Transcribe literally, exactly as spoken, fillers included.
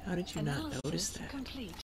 How did you not Analysis notice that? complete.